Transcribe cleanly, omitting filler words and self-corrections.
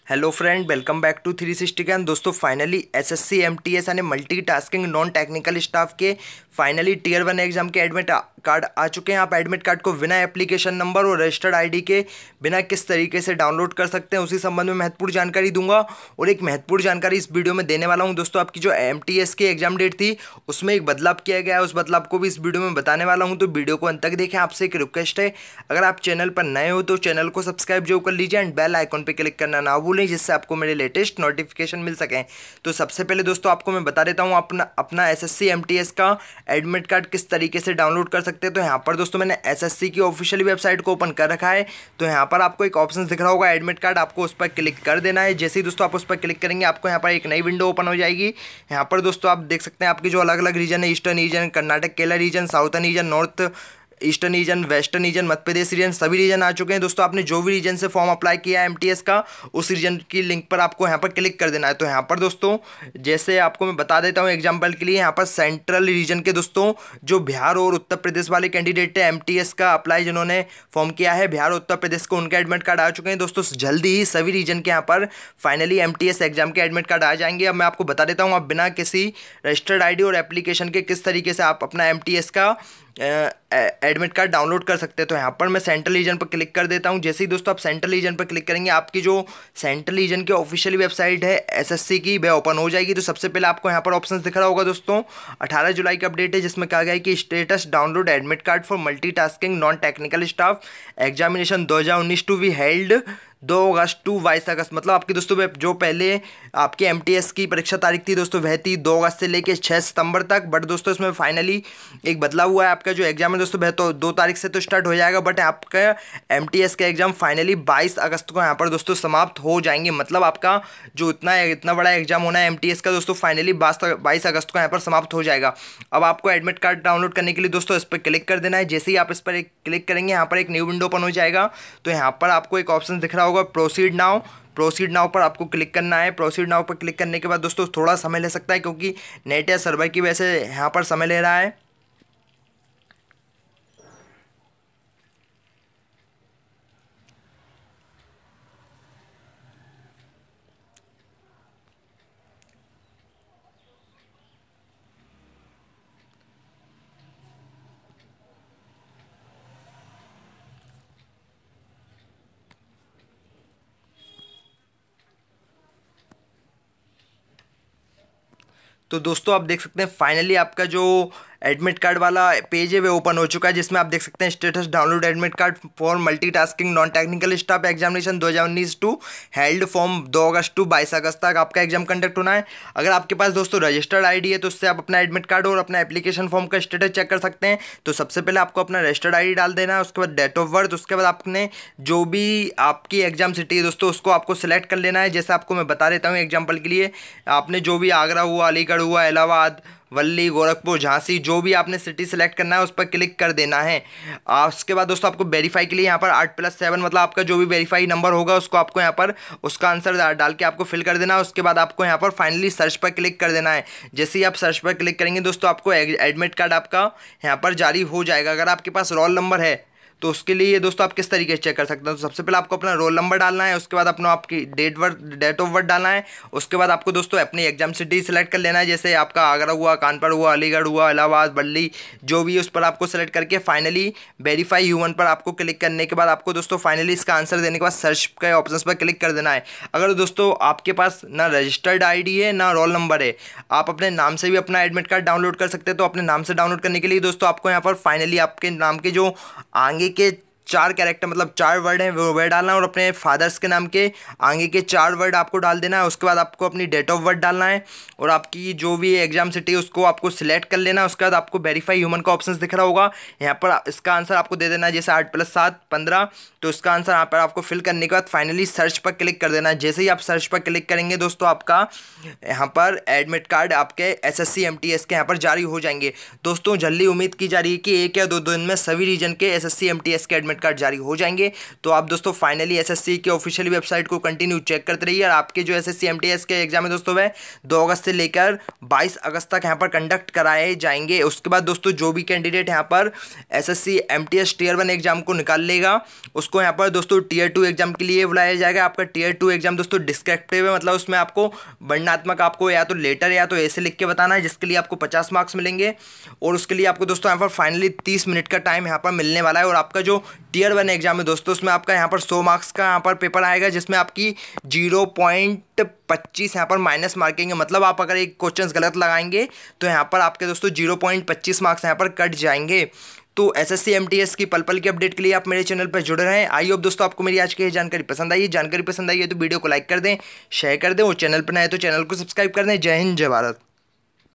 Hello friend, welcome back to 360 Gyan. दोस्तों finally SSC MTS यानी multi tasking non technical staff के finally tier 1 exam के admit card आ चुके हैं। आप एडमिट कार्ड को बिना एप्लीकेशन नंबर और रजिस्टर्ड आईडी के बिना किस तरीके से डाउनलोड कर सकते हैं उसी संबंध में महत्वपूर्ण जानकारी दूंगा। और एक महत्वपूर्ण जानकारी इस वीडियो में देने वाला हूं दोस्तों। आपकी जो एमटीएस की एग्जाम डेट थी उसमें एक बदलाव किया गया है, उस बदलाव को भी इस वीडियो में बताने वाला हूँ, तो वीडियो को अंत तक देखें। आपसे एक रिक्वेस्ट है, अगर आप चैनल पर नए हो तो चैनल को सब्सक्राइब जरूर कर लीजिए एंड बेल आइकॉन पर क्लिक करना ना भूलें, जिससे आपको मेरे लेटेस्ट नोटिफिकेशन मिल सकें। तो सबसे पहले दोस्तों आपको मैं बता देता हूं अपना एसएससी एमटीएस का एडमिट कार्ड किस तरीके से डाउनलोड कर सकते हैं। तो यहाँ पर दोस्तों मैंने एसएससी की ऑफिशियल वेबसाइट को ओपन कर रखा है। तो यहाँ पर आपको एक ऑप्शन दिख रहा होगा एडमिट कार्ड, आपको उस पर क्लिक कर देना है। जैसे ही दोस्तों आप उस पर क्लिक करेंगे आपको यहाँ पर एक नई विंडो ओपन हो जाएगी। यहाँ पर दोस्तों आप देख सकते हैं आपकी जो अलग अलग रीजन है, eastern region, Karnataka Kerala region, southern region, north eastern region, western region, Madhya Pradesh region, सभी रीजन आ चुके हैं। दोस्तों आपने जो भी रीजन से फॉर्म अप्लाई किया है एमटीएस का, उस रीजन की लिंक पर आपको यहाँ पर क्लिक कर देना है। तो यहाँ पर दोस्तों जैसे आपको मैं बता देता हूँ एग्जांपल के लिए, यहाँ पर सेंट्रल रीजन के दोस्तों जो बिहार और उत्तर प्रदेश वाले कैंडिडेट है एमटीएस का अप्लाई जिन्होंने फॉर्म किया है बिहार और उत्तर प्रदेश को, उनके एडमिट कार्ड आ चुके हैं। दोस्तों जल्दी ही सभी रीजन के यहाँ पर फाइनली एमटीएस एग्जाम के एडमिट कार्ड आ जाएंगे। अब मैं आपको बता देता हूँ आप बिना किसी रजिस्टर्ड आईडी और एप्लीकेशन के किस तरीके से आप अपना एमटीएस का एडमिट कार्ड डाउनलोड कर सकते हैं। तो यहाँ पर मैं सेंट्रल रीजन पर क्लिक कर देता हूँ। जैसे ही दोस्तों आप सेंट्रल रीजन पर क्लिक करेंगे आपकी जो सेंट्रल रीजन की ऑफिशियल वेबसाइट है एसएससी की, वह ओपन हो जाएगी। तो सबसे पहले आपको यहाँ पर ऑप्शन दिख रहा होगा दोस्तों 18 जुलाई का अपडेट है, जिसमें कहा गया है कि status download admit card for multitasking non technical staff examination 2019 to be held 2 August to 22 August. मतलब आपकी दोस्तों जो पहले आपकी एमटीएस की परीक्षा तारीख थी दोस्तों वह थी 2 अगस्त से लेकर 6 सितंबर तक। बट दोस्तों इसमें फाइनली एक बदलाव हुआ है, आपका जो एग्जाम है दोस्तों वह तो 2 तारीख से तो स्टार्ट हो जाएगा, बट आपका एमटीएस का एग्जाम फाइनली 22 अगस्त को यहाँ पर दोस्तों समाप्त हो जाएंगे। मतलब आपका जो इतना बड़ा एग्जाम होना है एमटीएस का दोस्तों फाइनली 22 अगस्त को यहाँ पर समाप्त हो जाएगा। अब आपको एडमिट कार्ड डाउनलोड करने के लिए दोस्तों इस पर क्लिक कर देना है। जैसे ही आप इस पर क्लिक करेंगे यहाँ पर एक न्यू विंडो ओपन हो जाएगा। तो यहाँ पर आपको एक ऑप्शन दिख रहा होगा प्रोसीड नाउ पर आपको क्लिक करना है। प्रोसीड नाउ पर क्लिक करने के बाद दोस्तों थोड़ा समय ले सकता है क्योंकि नेट या सर्वर की वजह से यहाँ पर समय ले रहा है। तो दोस्तों आप देख सकते हैं फाइनली आपका जो एडमिट कार्ड वाला पेज है वो ओपन हो चुका है, जिसमें आप देख सकते हैं status download admit card for multitasking non technical staff examination 2019 to held form 2 August to 22 August तक आपका एग्जाम कंडक्ट होना है। अगर आपके पास दोस्तों रजिस्टर्ड आईडी है तो उससे आप अपना एडमिट कार्ड और अपना एप्लीकेशन फॉर्म का स्टेटस चेक कर सकते हैं। तो सबसे पहले आपको अपना रजिस्टर्ड आईडी डाल देना है, उसके बाद डेट ऑफ बर्थ, उसके बाद आपने जो भी आपकी एग्जाम सिटी है दोस्तों उसको आपको सिलेक्ट कर लेना है। जैसे आपको मैं बता देता हूँ एग्जाम्पल के लिए, आपने जो भी आगरा हुआ, अलीगढ़ हुआ, इलाहाबाद, वल्ली, गोरखपुर, झांसी, जो भी आपने सिटी सेलेक्ट करना है उस पर क्लिक कर देना है। उसके बाद दोस्तों आपको वेरीफाई के लिए यहाँ पर 8+7 मतलब आपका जो भी वेरीफाई नंबर होगा उसको आपको यहाँ पर उसका आंसर डाल के आपको फिल कर देना है। उसके बाद आपको यहाँ पर फाइनली सर्च पर क्लिक कर देना है। जैसे ही आप सर्च पर क्लिक करेंगे दोस्तों आपको एडमिट कार्ड आपका यहाँ पर जारी हो जाएगा। अगर आपके पास रोल नंबर है तो उसके लिए दोस्तों आप किस तरीके से चेक कर सकते हैं। तो सबसे पहले आपको अपना रोल नंबर डालना है, उसके बाद अपना आपकी डेट ऑफ बर्थ डालना है। उसके बाद आपको दोस्तों अपनी एग्जाम सिटी सेलेक्ट कर लेना है, जैसे आपका आगरा हुआ, कानपुर हुआ, अलीगढ़ हुआ, इलाहाबाद, बल्ली, जो भी उस पर आपको सेलेक्ट करके फाइनली वेरीफाई ह्यूमन पर आपको क्लिक करने के बाद आपको दोस्तों फाइनली इसका आंसर देने के बाद सर्च के ऑप्शन पर क्लिक कर देना है। अगर दोस्तों आपके पास ना रजिस्टर्ड आईडी है ना रोल नंबर है, आप अपने नाम से भी अपना एडमिट कार्ड डाउनलोड कर सकते हैं। तो अपने नाम से डाउनलोड करने के लिए दोस्तों आपको यहाँ पर फाइनली आपके नाम के जो आगे के 4 कैरेक्टर मतलब 4 वर्ड हैं वो वर्ड डालना है और अपने फादर्स के नाम के आगे के 4 वर्ड आपको डाल देना है। उसके बाद आपको अपनी डेट ऑफ बर्थ डालना है और आपकी जो भी एग्जाम सिटी है उसको आपको सिलेक्ट कर लेना है। उसके बाद आपको वेरीफाई ह्यूमन का ऑप्शन दिख रहा होगा, यहाँ पर इसका आंसर आपको दे देना है, जैसे 8+7 15। तो इसका आंसर यहाँ पर आपको फिल करने के बाद फाइनली सर्च पर क्लिक कर देना है। जैसे ही आप सर्च पर क्लिक करेंगे दोस्तों आपका यहाँ पर एडमिट कार्ड आपके एसएससी एमटीएस के यहाँ पर जारी हो जाएंगे। दोस्तों जल्दी उम्मीद की जा रही है कि 1 या 2 दिन में सभी रीजन के एसएससी एमटीएस के एडमिट एडमिट कार्ड जारी हो जाएंगे। तो आप दोस्तों फाइनली एसएससी के ऑफिशियल वेबसाइट को कंटिन्यू चेक करते रहिए। और आपके जो एसएससी एमटीएस के एग्जाम है दोस्तों वह 2 अगस्त से लेकर 22 अगस्त तक यहाँ पर कंडक्ट कराए जाएंगे। उसके बाद दोस्तों जो भी कैंडिडेट यहाँ पर एसएससी एमटीएस टियर 1 एग्जाम को निकाल लेगा उसको यहाँ पर दोस्तों टियर 2 एग्जाम के लिए बुलाया जाएगा। आपका टियर 2 एग्जाम दोस्तों डिस्क्रिप्टिव है, मतलब उसमें आपको वर्णनात्मक आपको या तो लेटर या तो ऐसे लिख के बताना है, जिसके लिए आपको 50 मार्क्स मिलेंगे। और उसके लिए आपको दोस्तों यहाँ पर फाइनली 30 मिनट का टाइम यहाँ पर मिलने वाला है। और आपका जो टियर 1 एग्जाम है दोस्तों उसमें आपका यहाँ पर 100 मार्क्स का यहाँ पर पेपर आएगा, जिसमें आपकी 0.25 यहाँ पर माइनस मार्किंग है। मतलब आप अगर एक क्वेश्चन गलत लगाएंगे तो यहाँ पर आपके दोस्तों 0.25 मार्क्स यहाँ पर कट जाएंगे। तो एसएससी एमटीएस की पल पल की अपडेट के लिए आप मेरे चैनल पर जुड़े रहें। आई होप दोस्तों आपको मेरी आज की जानकारी पसंद आई है। जानकारी पसंद आई है तो वीडियो को लाइक कर दें, शेयर कर दें और चैनल पर नए तो चैनल को सब्सक्राइब कर दें। जय हिंद, जय भारत।